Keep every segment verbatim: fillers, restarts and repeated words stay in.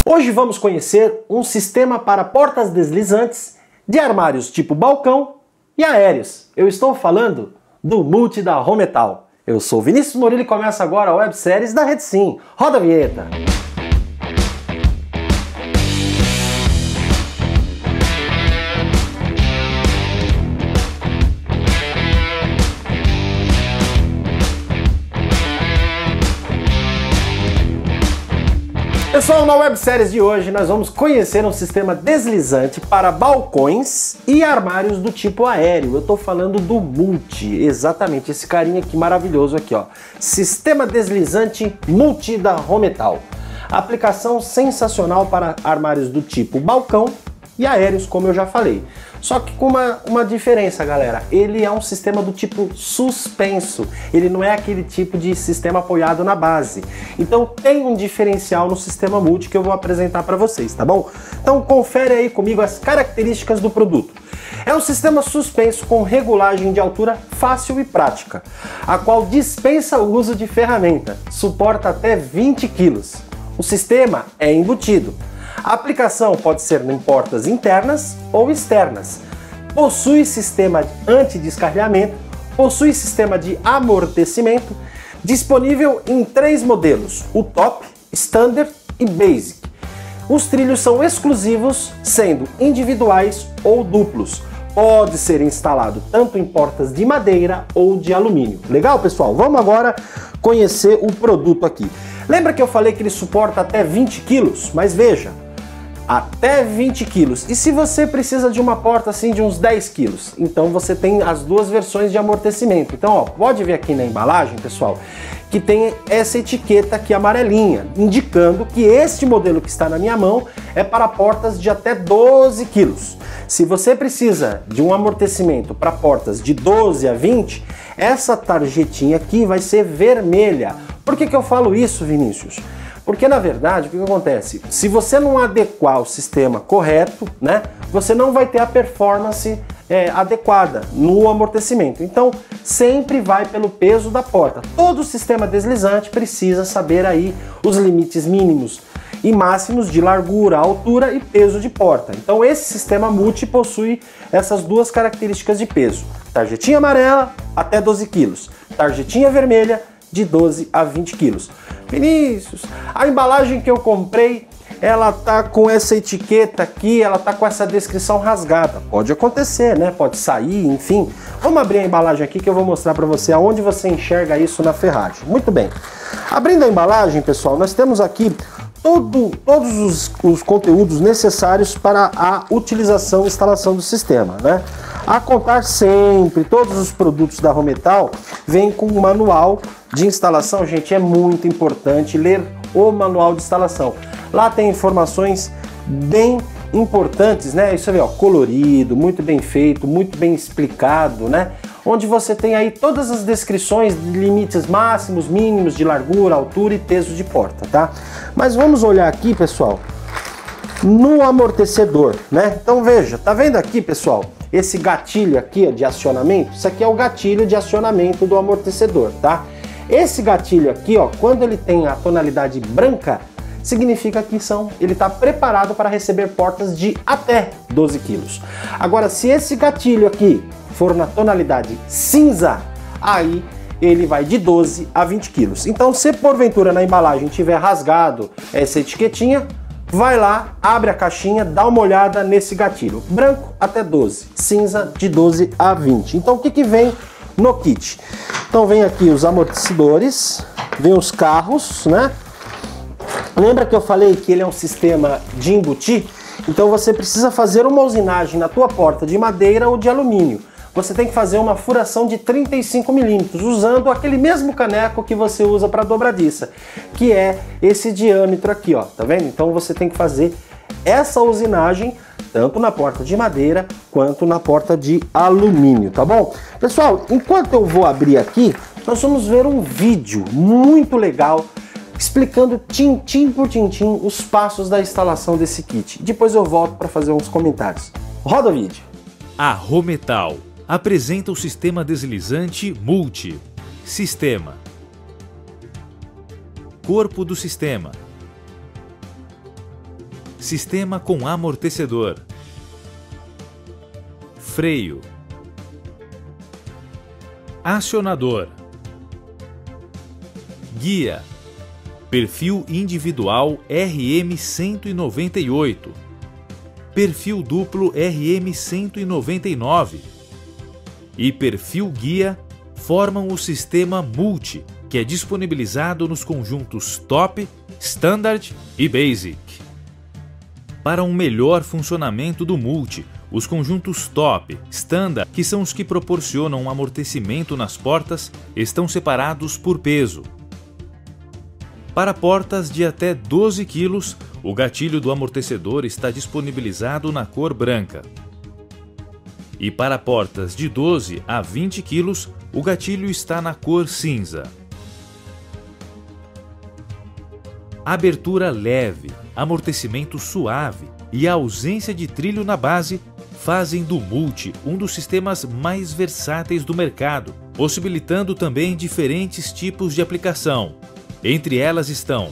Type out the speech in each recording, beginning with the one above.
Hoje vamos conhecer um sistema para portas deslizantes de armários tipo balcão e aéreos. Eu estou falando do Multi da Rometal. Eu sou Vinícius Murilo e começa agora a websérie da Rede Sim. Roda a vinheta! Pessoal, na websérie de hoje nós vamos conhecer um sistema deslizante para balcões e armários do tipo aéreo. Eu estou falando do Multi, exatamente, esse carinha aqui maravilhoso aqui, ó. Sistema deslizante Multi da Rometal. Aplicação sensacional para armários do tipo balcão e aéreos, como eu já falei. Só que com uma, uma diferença, galera. Ele é um sistema do tipo suspenso. Ele não é aquele tipo de sistema apoiado na base. Então tem um diferencial no sistema Multi que eu vou apresentar para vocês, tá bom? Então confere aí comigo as características do produto. É um sistema suspenso com regulagem de altura fácil e prática, a qual dispensa o uso de ferramenta. Suporta até vinte quilos. O sistema é embutido. A aplicação pode ser em portas internas ou externas. Possui sistema anti-descarrilhamento, possui sistema de amortecimento, disponível em três modelos, o Top, Standard e Basic. Os trilhos são exclusivos, sendo individuais ou duplos. Pode ser instalado tanto em portas de madeira ou de alumínio. Legal, pessoal? Vamos agora conhecer o produto aqui. Lembra que eu falei que ele suporta até vinte quilos? Mas veja, até vinte quilos. E se você precisa de uma porta assim de uns dez quilos? Então você tem as duas versões de amortecimento. Então, ó, pode ver aqui na embalagem, pessoal, que tem essa etiqueta aqui amarelinha, indicando que este modelo que está na minha mão é para portas de até doze quilos. Se você precisa de um amortecimento para portas de doze a vinte, essa tarjetinha aqui vai ser vermelha. Por que que eu falo isso, Vinícius? Porque, na verdade, o que, que acontece? Se você não adequar o sistema correto, né, você não vai ter a performance é, adequada no amortecimento. Então, sempre vai pelo peso da porta. Todo sistema deslizante precisa saber aí os limites mínimos e máximos de largura, altura e peso de porta. Então, esse sistema Multi possui essas duas características de peso. Tarjetinha amarela, até doze quilos. Tarjetinha vermelha, de doze a vinte quilos. Vinícius, a embalagem que eu comprei, ela tá com essa etiqueta aqui, ela tá com essa descrição rasgada. Pode acontecer, né? Pode sair, enfim. Vamos abrir a embalagem aqui que eu vou mostrar para você aonde você enxerga isso na ferragem. Muito bem. Abrindo a embalagem, pessoal, nós temos aqui todo, todos os, os conteúdos necessários para a utilização e instalação do sistema, né? A contar sempre, todos os produtos da Rometal vêm com um manual de instalação. Gente, é muito importante ler o manual de instalação. Lá tem informações bem importantes, né? Isso aí, ó, colorido, muito bem feito, muito bem explicado, né? Onde você tem aí todas as descrições de limites máximos, mínimos de largura, altura e peso de porta, tá? Mas vamos olhar aqui, pessoal, no amortecedor, né? Então veja, tá vendo aqui, pessoal? Esse gatilho aqui, ó, de acionamento, isso aqui é o gatilho de acionamento do amortecedor, tá? Esse gatilho aqui, ó, quando ele tem a tonalidade branca, significa que são, ele está preparado para receber portas de até doze quilos. Agora, se esse gatilho aqui for na tonalidade cinza, aí ele vai de doze a vinte quilos. Então, se porventura na embalagem tiver rasgado essa etiquetinha, vai lá, abre a caixinha, dá uma olhada nesse gatilho. Branco até doze, cinza de doze a vinte. Então o que que vem no kit? Então vem aqui os amortecedores, vem os carros, né? Lembra que eu falei que ele é um sistema de embutir? Então você precisa fazer uma usinagem na tua porta de madeira ou de alumínio. Você tem que fazer uma furação de trinta e cinco milímetros, usando aquele mesmo caneco que você usa para dobradiça, que é esse diâmetro aqui, ó, tá vendo? Então você tem que fazer essa usinagem tanto na porta de madeira quanto na porta de alumínio, tá bom? Pessoal, enquanto eu vou abrir aqui, nós vamos ver um vídeo muito legal explicando tintim por tintim os passos da instalação desse kit. Depois eu volto para fazer uns comentários. Roda o vídeo. A Rometal apresenta o sistema deslizante Multi. Sistema. Corpo do sistema. sistema com amortecedor. Freio. Acionador. Guia. Perfil individual R M cento e noventa e oito. Perfil duplo R M cento e noventa e nove. E perfil guia formam o sistema Multi, que é disponibilizado nos conjuntos Top, Standard e Basic. Para um melhor funcionamento do Multi, os conjuntos Top, Standard, que são os que proporcionam um amortecimento nas portas, estão separados por peso. Para portas de até doze quilos, o gatilho do amortecedor está disponibilizado na cor branca. E para portas de doze a vinte quilos, o gatilho está na cor cinza. Abertura leve, amortecimento suave e a ausência de trilho na base fazem do Multi um dos sistemas mais versáteis do mercado, possibilitando também diferentes tipos de aplicação. Entre elas estão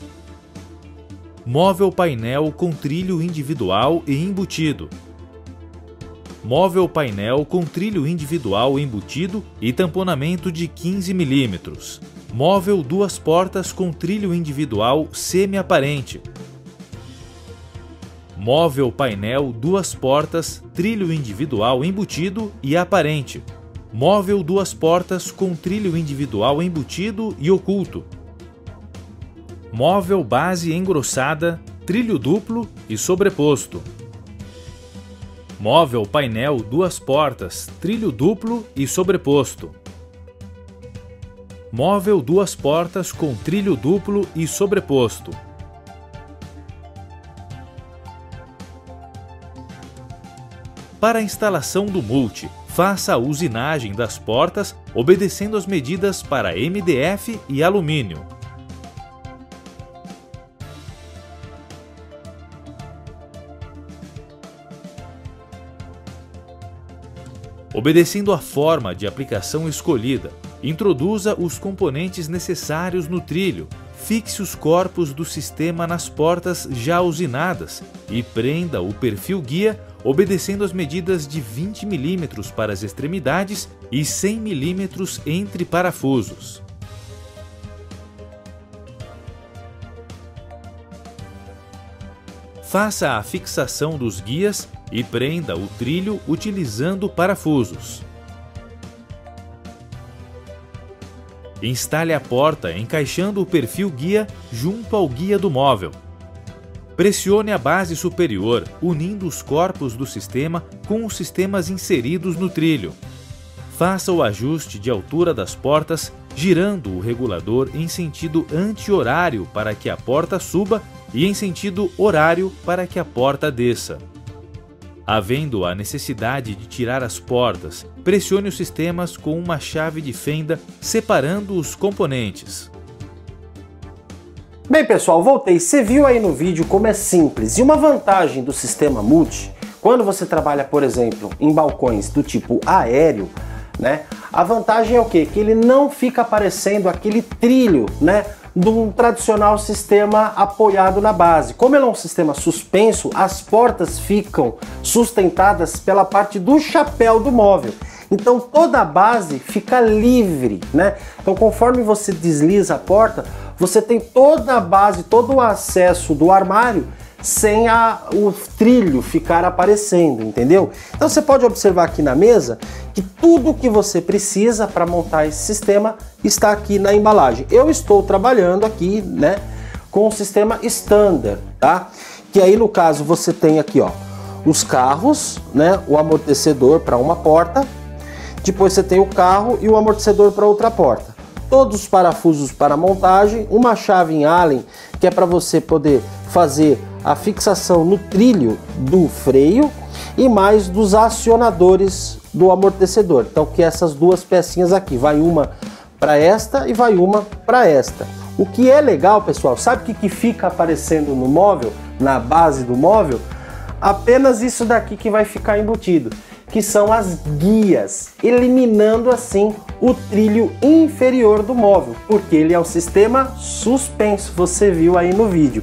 móvel painel com trilho individual e embutido, móvel painel com trilho individual embutido e tamponamento de quinze milímetros, móvel duas portas com trilho individual semi-aparente, móvel painel duas portas, trilho individual embutido e aparente, móvel duas portas com trilho individual embutido e oculto, móvel base engrossada, trilho duplo e sobreposto, móvel painel duas portas, trilho duplo e sobreposto, móvel duas portas com trilho duplo e sobreposto, para a instalação do Multi, faça a usinagem das portas obedecendo as medidas para M D F e alumínio. Obedecendo a forma de aplicação escolhida, introduza os componentes necessários no trilho, fixe os corpos do sistema nas portas já usinadas e prenda o perfil guia obedecendo as medidas de vinte milímetros para as extremidades e cem milímetros entre parafusos. Faça a fixação dos guias e prenda o trilho utilizando parafusos. Instale a porta encaixando o perfil guia junto ao guia do móvel. Pressione a base superior, unindo os corpos do sistema com os sistemas inseridos no trilho. Faça o ajuste de altura das portas, girando o regulador em sentido anti-horário para que a porta suba e em sentido horário para que a porta desça. Havendo a necessidade de tirar as portas, pressione os sistemas com uma chave de fenda, separando os componentes. Bem pessoal, voltei. Você viu aí no vídeo como é simples. E uma vantagem do sistema Multi, quando você trabalha, por exemplo, em balcões do tipo aéreo, né? A vantagem é o quê? Que ele não fica aparecendo aquele trilho, né? De um tradicional sistema apoiado na base. Como ele é um sistema suspenso, as portas ficam sustentadas pela parte do chapéu do móvel. Então toda a base fica livre, né? Então conforme você desliza a porta, você tem toda a base, todo o acesso do armário sem a, o trilho ficar aparecendo, entendeu? Então você pode observar aqui na mesa que tudo que você precisa para montar esse sistema está aqui na embalagem. Eu estou trabalhando aqui, né, com o sistema standard, tá? Que aí no caso você tem aqui, ó, os carros, né, o amortecedor para uma porta, depois você tem o carro e o amortecedor para outra porta. Todos os parafusos para montagem, uma chave em Allen que é para você poder fazer a fixação no trilho do freio e mais dos acionadores do amortecedor. Então que essas duas pecinhas aqui, vai uma para esta e vai uma para esta. O que é legal, pessoal, sabe o que, que fica aparecendo no móvel, na base do móvel? Apenas isso daqui que vai ficar embutido, que são as guias, eliminando assim o trilho inferior do móvel, porque ele é um sistema suspenso, você viu aí no vídeo.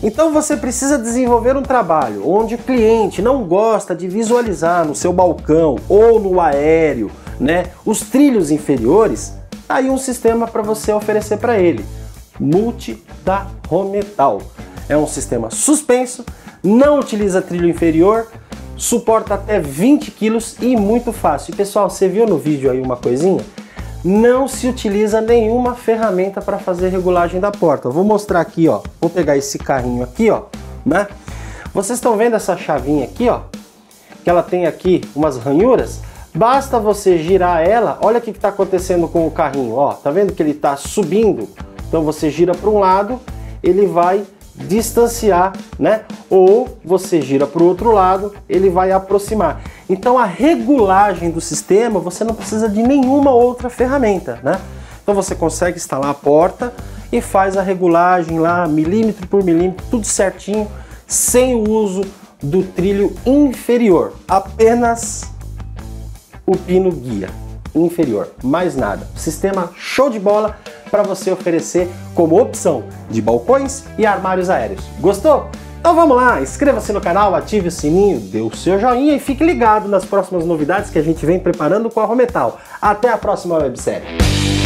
Então você precisa desenvolver um trabalho onde o cliente não gosta de visualizar no seu balcão ou no aéreo, né, os trilhos inferiores. Tá aí um sistema para você oferecer para ele. Multi da Rometal. É um sistema suspenso, não utiliza trilho inferior, suporta até vinte quilos e muito fácil. E pessoal, você viu no vídeo aí uma coisinha? Não se utiliza nenhuma ferramenta para fazer regulagem da porta. Eu vou mostrar aqui, ó. Vou pegar esse carrinho aqui, ó, né? Vocês estão vendo essa chavinha aqui, ó? Que ela tem aqui umas ranhuras. Basta você girar ela. Olha o que está acontecendo com o carrinho, ó. Tá vendo que ele está subindo? Então você gira para um lado, ele vai distanciar, né? Ou você gira para o outro lado, ele vai aproximar. Então a regulagem do sistema, você não precisa de nenhuma outra ferramenta, né? Então você consegue instalar a porta e faz a regulagem lá, milímetro por milímetro, tudo certinho, sem o uso do trilho inferior. Apenas o pino guia inferior, mais nada. Sistema show de bola para você oferecer como opção de balcões e armários aéreos. Gostou? Então vamos lá, inscreva-se no canal, ative o sininho, dê o seu joinha e fique ligado nas próximas novidades que a gente vem preparando com a Rometal. Até a próxima websérie.